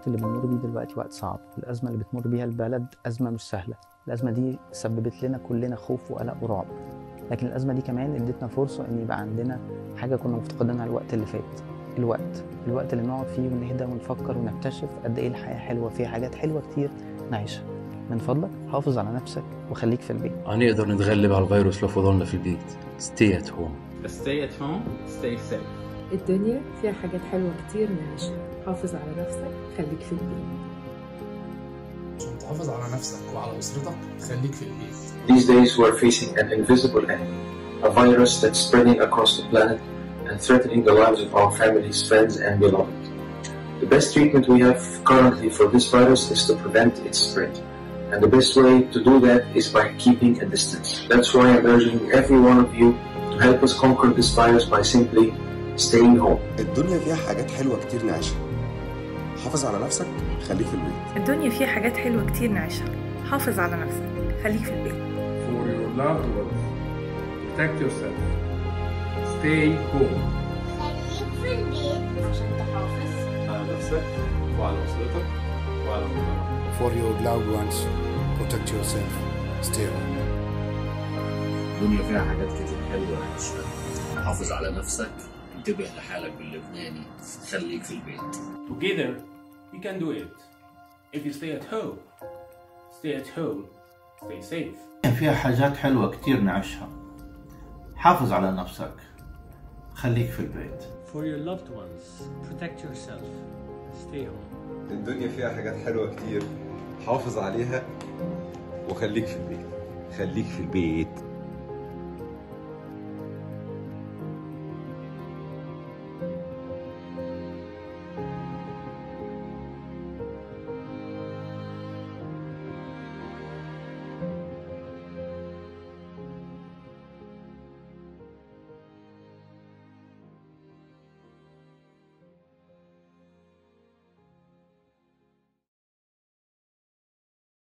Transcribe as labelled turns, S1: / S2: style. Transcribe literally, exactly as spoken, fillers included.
S1: الوقت اللي بنمر بيه دلوقتي وقت صعب، الأزمة اللي بتمر بيها البلد أزمة مش سهلة، الأزمة دي سببت لنا كلنا خوف وقلق ورعب، لكن الأزمة دي كمان ادتنا فرصة إن يبقى عندنا حاجة كنا مفتقدينها الوقت اللي فات، الوقت، الوقت اللي نقعد فيه ونهدى ونفكر ونكتشف قد إيه الحياة حلوة، فيها حاجات حلوة كتير نعيشها. من فضلك حافظ على نفسك وخليك في البيت.
S2: هنقدر نتغلب على الفيروس لو فضلنا في البيت. Stay at home.
S3: Stay at home, stay safe.
S4: الدنيا فيها حاجات حلوة كتير نعيشها، حافظ على نفسك خليك في البيت.
S5: عشان تحافظ على نفسك وعلى أسرتك خليك في البيت.
S6: These days we are facing an invisible enemy, a virus that's spreading across the planet and threatening the lives of our families, friends and beloved. The best treatment we have currently for this virus is to prevent its spread. And the best way to do that is by keeping a distance. That's why I'm urging every one of you to help us conquer this virus by simply staying home.
S7: الدنيا فيها حاجات حلوة كتير نعيشها. حافظ على نفسك خليك في البيت.
S8: الدنيا فيها حاجات حلوة كتير نعيشها. حافظ على نفسك خليك في البيت.
S9: For your loved ones, protect yourself. Stay home.
S10: خليك في البيت عشان تحافظ
S3: على نفسك وعلى أسرتك وعلى مجتمعك.
S11: For your loved ones, protect yourself. Stay home.
S12: الدنيا فيها حاجات كتير حلوة نعيشها. حافظ على نفسك، انتبه لحالك باللبناني، خليك في البيت.
S13: Together we can do it. If you stay at home, stay at home, stay safe.
S14: فيها حاجات حلوة كتير نعيشها. حافظ على نفسك، خليك في البيت.
S15: For your loved ones, protect yourself. Stay home.
S16: الدنيا فيها حاجات حلوة كتير، حافظ عليها وخليك في البيت.
S17: خليك في البيت.